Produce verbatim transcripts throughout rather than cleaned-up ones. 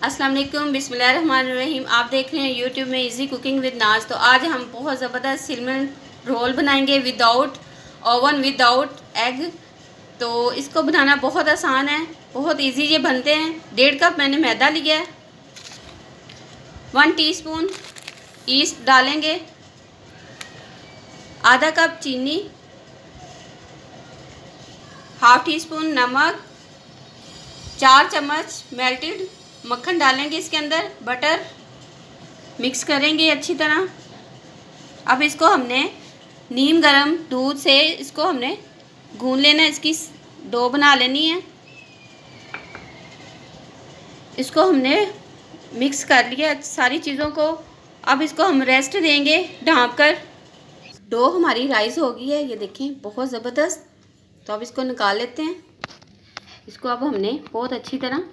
अस्सलाम वालेकुम, बिस्मिल्लाहिर्रहमानिर्रहीम। आप देख रहे हैं यूट्यूब में इजी कुकिंग विद नाज। तो आज हम बहुत ज़बरदस्त सिलमन रोल बनाएंगे विदाउट ओवन, विदाउट एग। तो इसको बनाना बहुत आसान है, बहुत इजी ये बनते हैं। डेढ़ कप मैंने मैदा लिया है। वन टीस्पून ईस्ट डालेंगे, आधा कप चीनी, हाफ टी स्पून नमक, चार चम्मच मेल्टेड मक्खन डालेंगे इसके अंदर, बटर मिक्स करेंगे अच्छी तरह। अब इसको हमने नीम गरम दूध से इसको हमने गूंद लेना है, इसकी डो बना लेनी है। इसको हमने मिक्स कर लिया सारी चीज़ों को। अब इसको हम रेस्ट देंगे ढाँप कर। डो हमारी राइस हो गई है, ये देखें बहुत ज़बरदस्त। तो अब इसको निकाल लेते हैं। इसको अब हमने बहुत अच्छी तरह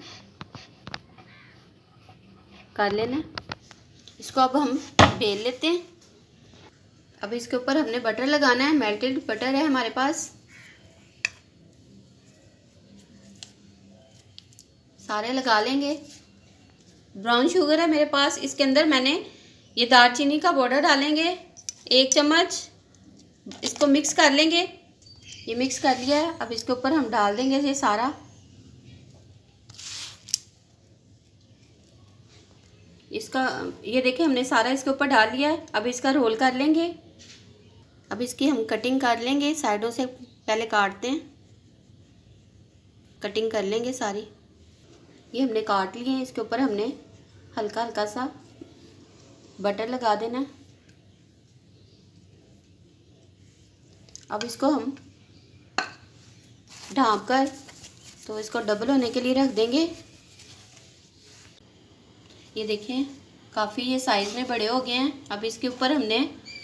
कर लेना है। इसको अब हम बेल लेते हैं। अब इसके ऊपर हमने बटर लगाना है, मेल्टेड बटर है हमारे पास। सारे लगा लेंगे। ब्राउन शुगर है मेरे पास, इसके अंदर मैंने ये दालचीनी का पाउडर डालेंगे एक चम्मच। इसको मिक्स कर लेंगे। ये मिक्स कर लिया है। अब इसके ऊपर हम डाल देंगे ये सारा। इसका ये देखें हमने सारा इसके ऊपर डाल लिया है। अब इसका रोल कर लेंगे। अब इसकी हम कटिंग कर लेंगे, साइडों से पहले काटते हैं, कटिंग कर लेंगे सारी। ये हमने काट लिए हैं। इसके ऊपर हमने हल्का हल्का सा बटर लगा देना। अब इसको हम ढाँप कर तो इसको डबल होने के लिए रख देंगे। ये देखें काफ़ी ये साइज़ में बड़े हो गए हैं। अब इसके ऊपर हमने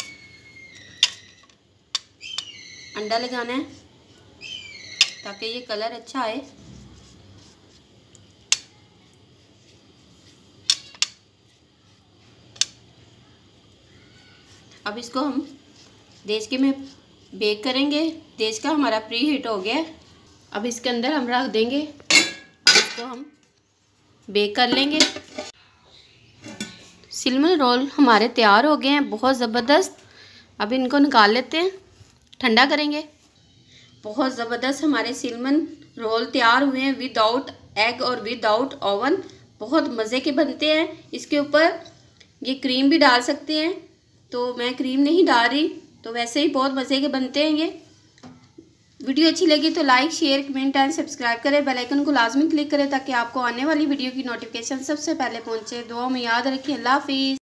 अंडा लगाना है ताकि ये कलर अच्छा आए। अब इसको हम देश के में बेक करेंगे। देश का हमारा प्री हीट हो गया है। अब इसके अंदर हम रख देंगे। अब इसको हम बेक कर लेंगे। सिलमन रोल हमारे तैयार हो गए हैं, बहुत ज़बरदस्त। अब इनको निकाल लेते हैं, ठंडा करेंगे। बहुत ज़बरदस्त हमारे सिलमन रोल तैयार हुए हैं विदाउट एग और विदाउट ओवन। बहुत मज़े के बनते हैं। इसके ऊपर ये क्रीम भी डाल सकते हैं, तो मैं क्रीम नहीं डाल रही। तो वैसे ही बहुत मज़े के बनते हैं ये। वीडियो अच्छी लगी तो like, share, comment and subscribe करें। बेल आइकन को लाजमी क्लिक करें ताकि आपको आने वाली वीडियो की नोटिफिकेशन सबसे पहले पहुंचे। दुआ में याद रखिए। अल्लाह हाफिज़।